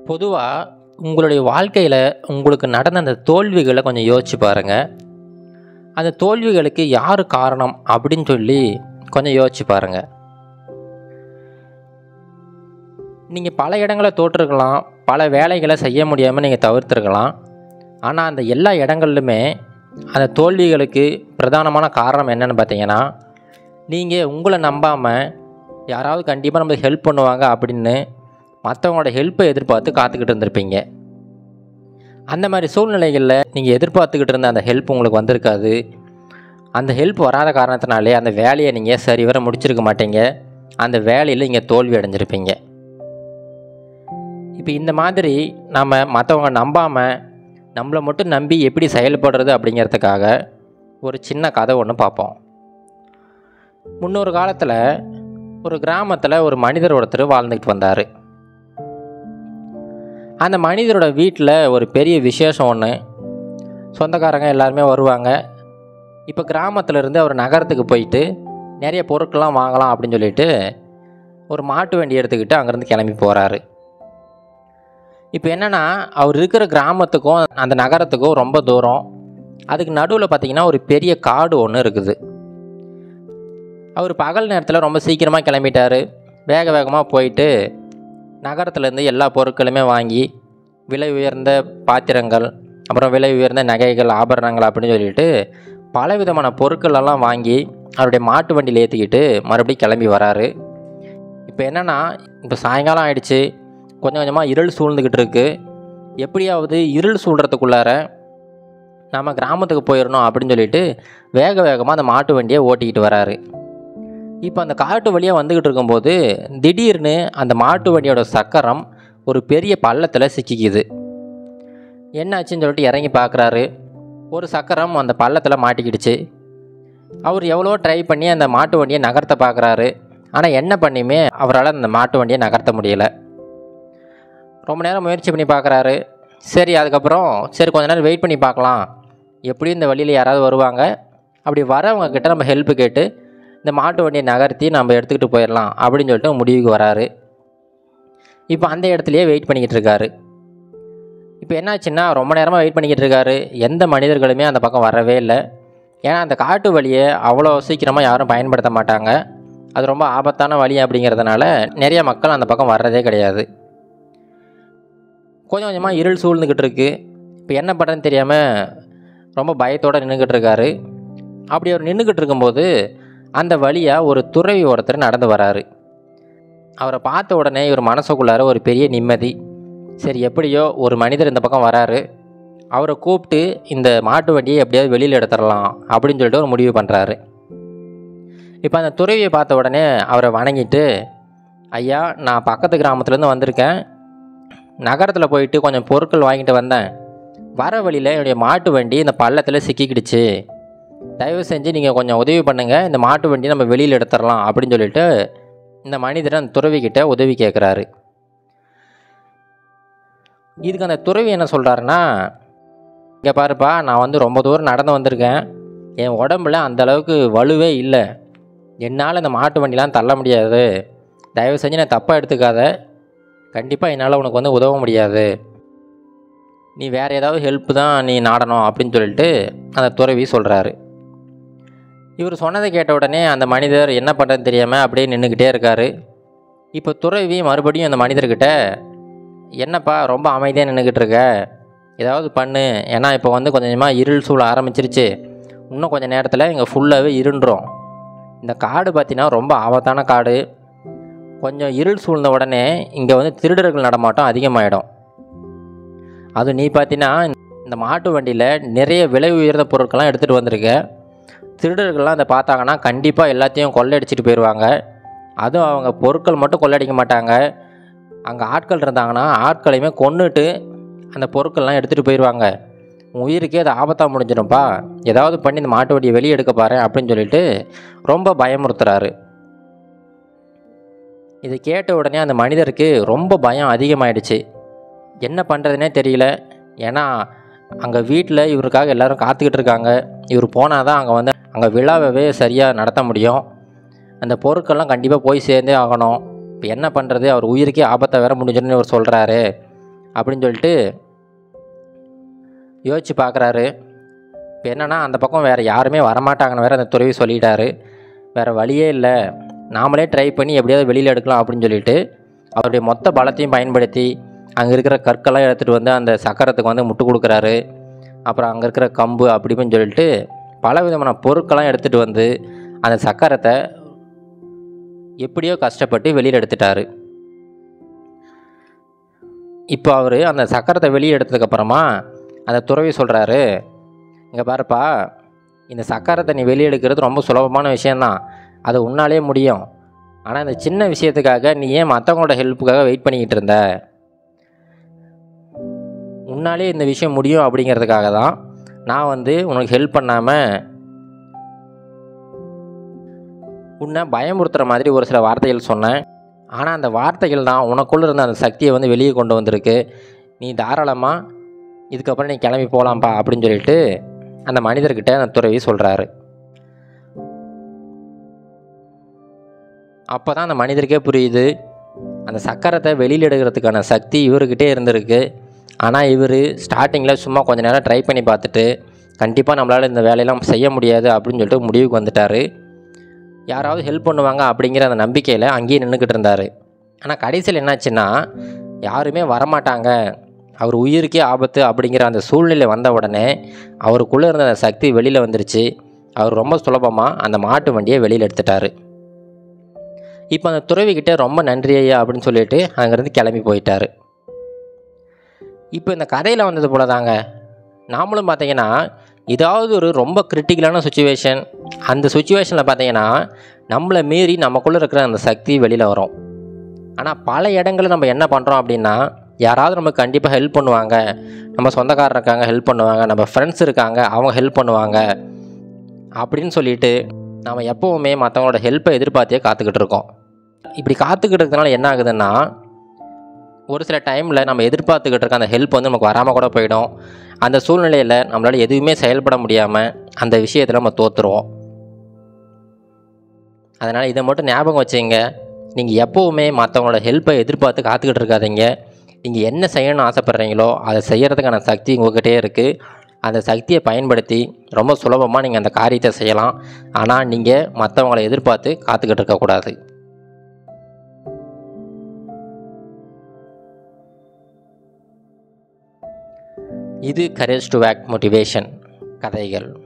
பொதுவாக உங்களுடைய வாழ்க்கையில் உங்களுக்கு நடந்த அந்த தோல்விகளை கொஞ்சம் யோசிச்சு பாருங்கள். அந்த தோல்விகளுக்கு யார் காரணம் அப்படின்னு சொல்லி கொஞ்சம் யோசிச்சு பாருங்கள். நீங்கள் பல இடங்களை தோற்றுருக்கலாம், பல வேலைகளை செய்ய முடியாமல் நீங்கள் தவிர்த்துருக்கலாம். ஆனால் அந்த எல்லா இடங்கள்லுமே அந்த தோல்விகளுக்கு பிரதானமான காரணம் என்னென்னு பார்த்தீங்கன்னா, நீங்கள் உங்களை நம்பாமல் யாராவது கண்டிப்பாக நம்மளுக்கு ஹெல்ப் பண்ணுவாங்க அப்படின்னு மற்றவங்களோட ஹெல்ப்பை எதிர்பார்த்து காத்துக்கிட்டு இருந்திருப்பீங்க. அந்த மாதிரி சூழ்நிலைகளில் நீங்கள் எதிர்பார்த்துக்கிட்டு இருந்த அந்த ஹெல்ப் உங்களுக்கு வந்திருக்காது. அந்த ஹெல்ப் வராத காரணத்தினாலே அந்த வேலையை நீங்கள் சரிவர முடிச்சிருக்க மாட்டீங்க. அந்த வேலையில் நீங்கள் தோல்வி அடைஞ்சிருப்பீங்க. இப்போ இந்த மாதிரி நம்ம மற்றவங்க நம்பாமல் நம்மளை மட்டும் நம்பி எப்படி செயல்படுறது அப்படிங்கிறதுக்காக ஒரு சின்ன கதை ஒன்று பார்ப்போம். முன்னொரு காலத்தில் ஒரு கிராமத்தில் ஒரு மனிதர் ஒருத்தர் வாழ்ந்துக்கிட்டு வந்தார். அந்த மனிதரோட வீட்டில் ஒரு பெரிய விசேஷம் ஒன்று. சொந்தக்காரங்க எல்லாருமே வருவாங்க. இப்போ கிராமத்திலேருந்து அவர் நகரத்துக்கு போயிட்டு நிறைய பொருட்கள்லாம் வாங்கலாம் அப்படின்னு சொல்லிட்டு ஒரு மாட்டு வண்டி எடுத்துக்கிட்டு அங்கேருந்து கிளம்பி போகிறாரு. இப்போ என்னென்னா, அவர் இருக்கிற கிராமத்துக்கும் அந்த நகரத்துக்கும் ரொம்ப தூரம். அதுக்கு நடுவில் பார்த்திங்கன்னா ஒரு பெரிய காடு ஒன்று இருக்குது. அவர் பகல் நேரத்தில் ரொம்ப சீக்கிரமாக கிளம்பிட்டார். வேக வேகமாக போயிட்டு நகரத்துலேருந்து எல்லா பொருட்களுமே வாங்கி விலை உயர்ந்த பாத்திரங்கள், அப்புறம் விலை உயர்ந்த நகைகள், ஆபரணங்கள் அப்படின்னு சொல்லிட்டு பலவிதமான பொருட்களெல்லாம் வாங்கி அவருடைய மாட்டு வண்டியில் ஏற்றிக்கிட்டு மறுபடியும் கிளம்பி வராரு. இப்போ என்னென்னா, இப்போ சாயங்காலம் ஆகிடுச்சு. கொஞ்சம் கொஞ்சமாக இருள் சூழ்ந்துக்கிட்டு இருக்குது. எப்படியாவது இருள் சூழ்கிறதுக்குள்ளார நம்ம கிராமத்துக்கு போயிடணும் அப்படின்னு சொல்லிட்டு வேக வேகமாக அந்த மாட்டு வண்டியை ஓட்டிக்கிட்டு வராரு. இப்போ அந்த காட்டு வழியாக வந்துக்கிட்டு இருக்கும்போது திடீர்னு அந்த மாட்டு வண்டியோட சக்கரம் ஒரு பெரிய பள்ளத்தில் சிக்கிக்குது. என்னாச்சுன்னு சொல்லிட்டு இறங்கி பார்க்குறாரு. ஒரு சக்கரம் அந்த பள்ளத்தில் மாட்டிக்கிடுச்சு. அவர் எவ்வளோ ட்ரை பண்ணி அந்த மாட்டு வண்டியை நகர்த்த பார்க்குறாரு. ஆனால் என்ன பண்ணியுமே அவரால் அந்த மாட்டு வண்டியை நகர்த்த முடியலை. ரொம்ப நேரம் முயற்சி பண்ணி பார்க்குறாரு. அதுக்கப்புறம் கொஞ்ச நேரம் வெயிட் பண்ணி பார்க்கலாம், எப்படியும் இந்த வழியில் யாராவது வருவாங்க, அப்படி வரவங்க கிட்ட நம்ம ஹெல்ப்பு கேட்டு இந்த மாட்டு வண்டியை நகர்த்தி நம்ம எடுத்துக்கிட்டு போயிடலாம் அப்படின்னு சொல்லிட்டு முடிவுக்கு வராரு. இப்போ அந்த இடத்துலையே வெயிட் பண்ணிக்கிட்டு இருக்காரு. இப்போ என்னாச்சுன்னா, ரொம்ப நேரமாக வெயிட் பண்ணிக்கிட்டு இருக்காரு. எந்த மனிதர்களுமே அந்த பக்கம் வரவே இல்லை. ஏன்னா அந்த காட்டு வழியை அவ்வளோ சீக்கிரமாக யாரும் பயன்படுத்த மாட்டாங்க. அது ரொம்ப ஆபத்தான வழி அப்படிங்கிறதுனால நிறைய மக்கள் அந்த பக்கம் வர்றதே கிடையாது. கொஞ்சம் கொஞ்சமாக இருள் சூழ்ந்துக்கிட்டு இருக்கு. இப்போ என்ன பண்ணுறதுன்னு தெரியாமல் ரொம்ப பயத்தோடு நின்றுக்கிட்டு இருக்காரு. அப்படி அவர் நின்றுக்கிட்டு இருக்கும்போது அந்த வழியாக ஒரு துறவி ஒருத்தர் நடந்து வராரு. அவரை பார்த்த உடனே இவர் மனசுக்குள்ளார ஒரு பெரிய நிம்மதி. எப்படியோ ஒரு மனிதர் இந்த பக்கம் வராரு, அவரை கூப்பிட்டு இந்த மாட்டு வண்டியை எப்படியாவது வெளியில் எடுத்துடலாம் அப்படின்னு சொல்லிட்டு ஒரு முடிவு பண்ணுறாரு. இப்போ அந்த துறவியை பார்த்த உடனே அவரை வணங்கிட்டு, ஐயா, நான் பக்கத்து கிராமத்துலேருந்து வந்திருக்கேன். நகரத்தில் போயிட்டு கொஞ்சம் பொருட்கள் வாங்கிட்டு வந்தேன். வர வழியில் என்னுடைய மாட்டு வண்டி இந்த பள்ளத்தில் சிக்கிக்கிடுச்சு. தயவு செஞ்சு நீங்கள் கொஞ்சம் உதவி பண்ணுங்கள், இந்த மாட்டு வண்டியை நம்ம வெளியில் எடுத்துடலாம் அப்படின்னு சொல்லிட்டு இந்த மனிதர் அந்த துறவிக்கிட்ட உதவி கேட்குறாரு. இதுக்கு அந்த துறவி என்ன சொல்கிறாருன்னா, இங்கே பாருப்பா, நான் ரொம்ப தூரம் நடந்து வந்திருக்கேன். என் உடம்புல அந்தளவுக்கு வலுவே இல்லை. என்னால் இந்த மாட்டு வண்டிலாம் தள்ள முடியாது. தயவு செஞ்சு நான் தப்பாக எடுத்துக்காத. கண்டிப்பாக என்னால் உனக்கு உதவ முடியாது. நீ வேறு ஏதாவது ஹெல்ப்பு தான் நீ நாடணும் அப்படின்னு சொல்லிட்டு அந்த துறவி சொல்கிறாரு. இவர் சொன்னதை கேட்ட உடனே அந்த மனிதர் என்ன பண்ணுறதுன்னு தெரியாமல் அப்படியே நின்றுக்கிட்டே இருக்கார். இப்போ துறவி மறுபடியும் அந்த மனிதர்கிட்ட, என்னப்பா ரொம்ப அமைதியாக நின்றுக்கிட்டு இருக்க, ஏதாவது பண்ணு. ஏன்னா இப்போ கொஞ்சம் கொஞ்சமாக இருள் சூழ ஆரம்பிச்சிருச்சு. இன்னும் கொஞ்சம் நேரத்தில் இங்கே ஃபுல்லாகவே இருண்டுரும். இந்த காடு பார்த்தீங்கன்னா ரொம்ப ஆபத்தான காடு. கொஞ்சம் இருள் சூழ்ந்த உடனே இங்கே திருடர்கள் நடமாட்டம் அதிகமாகிடும். அது நீ பார்த்தீங்கன்னா இந்த மாட்டு வண்டியில் நிறைய விலை உயர்ந்த பொருட்கள்லாம் எடுத்துகிட்டு வந்திருக்க. திருடர்கள்லாம் அதை பார்த்தாங்கன்னா கண்டிப்பாக எல்லாத்தையும் கொள்ளையடிச்சிட்டு போயிடுவாங்க. அதுவும் அவங்க பொருட்கள் மட்டும் கொள்ளையடிக்க மாட்டாங்க. அங்கே ஆட்கள் இருந்தாங்கன்னா ஆட்களையுமே கொன்னுட்டு அந்த பொருட்கள்லாம் எடுத்துகிட்டு போயிடுவாங்க. உயிருக்கே அது ஆபத்தாக முடிஞ்சிடும்ப்பா. ஏதாவது பண்ணி இந்த மாட்டு வண்டியை வெளியே எடுக்க பாரு அப்படின்னு சொல்லிட்டு ரொம்ப பயமுறுத்துறாரு. இதை கேட்ட உடனே அந்த மனிதருக்கு ரொம்ப பயம் அதிகமாகிடுச்சு. என்ன பண்ணுறதுனே தெரியல. ஏன்னா அங்கே வீட்டில் இவருக்காக எல்லோரும் காத்துக்கிட்டு இருக்காங்க. இவர் போனால் தான் அங்கே விழாவே சரியாக நடத்த முடியும். அந்த பொருட்கள்லாம் கண்டிப்பாக போய் சேர்ந்தே ஆகணும். இப்போ என்ன பண்ணுறது, அவர் உயிருக்கே ஆபத்தை வேற முடிஞ்சிடும்னு இவர் சொல்கிறாரு அப்படின்னு சொல்லிட்டு யோசிச்சு பார்க்குறாரு. இப்போ என்னென்னா அந்த பக்கம் வேறு யாருமே வரமாட்டாங்கன்னு வேறு அந்த துறவி சொல்லிட்டாரு. வேறு வழியே இல்லை, நாமளே ட்ரை பண்ணி எப்படியாவது வெளியில் எடுக்கலாம் அப்படின்னு சொல்லிட்டு அவருடைய மொத்த பலத்தையும் பயன்படுத்தி அங்கே இருக்கிற கற்கெல்லாம் எடுத்துகிட்டு வந்து அந்த சக்கரத்துக்கு வந்து முட்டு கொடுக்குறாரு. அப்புறம் அங்கே இருக்கிற கம்பு அப்படி இப்படின்னு சொல்லிட்டு பல விதமான பொருட்கள்லாம் எடுத்துகிட்டு வந்து அந்த சக்கரத்தை எப்படியோ கஷ்டப்பட்டு வெளியில் எடுத்துட்டாரு. இப்போ அவர் அந்த சக்கரத்தை வெளியே எடுத்ததுக்கப்புறமா அந்த துறவி சொல்கிறாரு, இங்கே பாருப்பா, இந்த சக்கரத்தை நீ வெளியே எடுக்கிறது ரொம்ப சுலபமான விஷயந்தான், அது உன்னாலே முடியும். ஆனால் இந்த சின்ன விஷயத்துக்காக நீ ஏன் மற்றவங்களோட ஹெல்ப்புக்காக வெயிட் பண்ணிக்கிட்டு இருந்த? உன்னாலே இந்த விஷயம் முடியும் அப்படிங்கிறதுக்காக தான் நான் வந்து உனக்கு ஹெல்ப் பண்ணாமல் உன்னை பயமுறுத்துகிற மாதிரி ஒரு சில வார்த்தைகள் சொன்னேன். ஆனால் அந்த வார்த்தைகள் தான் உனக்குள்ளே இருந்த அந்த சக்தியை வந்து வெளியே கொண்டு வந்திருக்கு. நீ தாராளமாக இதுக்கப்புறம் நீ கிளம்பி போகலாம்ப்பா அப்படின்னு சொல்லிட்டு அந்த மனிதர்கிட்ட அந்த துறவி சொல்கிறாரு. அப்போ தான் அந்த மனிதருக்கே புரியுது, அந்த சக்கரத்தை வெளியில் எடுக்கிறதுக்கான சக்தி இவர்கிட்டே இருந்திருக்கு. ஆனால் இவர் ஸ்டார்டிங்கில் சும்மா கொஞ்சம் நேரம் ட்ரை பண்ணி பார்த்துட்டு கண்டிப்பாக நம்மளால் இந்த வேலையெல்லாம் செய்ய முடியாது அப்படின்னு சொல்லிட்டு முடிவுக்கு வந்துட்டார். யாராவது ஹெல்ப் பண்ணுவாங்க அப்படிங்கிற அந்த நம்பிக்கையில் அங்கேயே நின்றுக்கிட்டு இருந்தார். ஆனால் கடைசியில் என்னாச்சுன்னா யாருமே வரமாட்டாங்க, அவர் உயிருக்கே ஆபத்து அப்படிங்கிற அந்த சூழ்நிலை வந்த உடனே அவருக்குள்ளே இருந்த அந்த சக்தி வெளியில் வந்துருச்சு. அவர் ரொம்ப சுலபமாக அந்த மாட்டு வண்டியை வெளியில் எடுத்துட்டார். இப்போ அந்த துறவிக்கிட்ட ரொம்ப நன்றி ஐயா அப்படின்னு சொல்லிட்டு அங்கேருந்து கிளம்பி போயிட்டார். இப்போ இந்த கதையில் வந்தது போல தாங்க நாமளும் பார்த்தீங்கன்னா ஏதாவது ஒரு ரொம்ப கிரிட்டிக்கலான சுச்சுவேஷன், அந்த சுச்சுவேஷனில் பார்த்தீங்கன்னா நம்மளை மீறி நமக்குள்ளே இருக்கிற அந்த சக்தி வெளியில் வரும். ஆனால் பல இடங்களில் நம்ம என்ன பண்ணுறோம் அப்படின்னா, யாராவது நமக்கு கண்டிப்பாக ஹெல்ப் பண்ணுவாங்க, நம்ம சொந்தக்காரர் இருக்காங்க ஹெல்ப் பண்ணுவாங்க, நம்ம ஃப்ரெண்ட்ஸ் இருக்காங்க அவங்க ஹெல்ப் பண்ணுவாங்க அப்படின்னு சொல்லிட்டு நம்ம எப்போவுமே மற்றவங்களோட ஹெல்ப்பை எதிர்பார்த்தே காத்துக்கிட்டு இருக்கோம். இப்படி காத்துக்கிட்டு இருக்கிறதுனால என்ன ஆகுதுன்னா, ஒரு சில டைமில் நம்ம எதிர்பார்த்துக்கிட்டு இருக்க அந்த ஹெல்ப் வந்து நமக்கு வராமல் கூட போயிடும். அந்த சூழ்நிலையில் நம்மளால் எதுவுமே செயல்பட முடியாமல் அந்த விஷயத்தில் நம்ம தோற்றுருவோம். அதனால் இதை மட்டும் ஞாபகம் வச்சுங்க, நீங்கள் எப்போவுமே மற்றவங்களோட ஹெல்ப்பை எதிர்பார்த்து காத்துக்கிட்டு இருக்காதீங்க. நீங்கள் என்ன செய்யணும்னு ஆசைப்பட்றீங்களோ அதை செய்கிறதுக்கான சக்தி உங்கள்கிட்டே இருக்குது. அந்த சக்தியை பயன்படுத்தி ரொம்ப சுலபமாக நீங்கள் அந்த காரியத்தை செய்யலாம். ஆனால் நீங்கள் மற்றவங்களை எதிர்பார்த்து காத்துக்கிட்டு இருக்கக்கூடாது. இது கரேஜ் டு ஆக்ட் மோட்டிவேஷன் கதைகள்.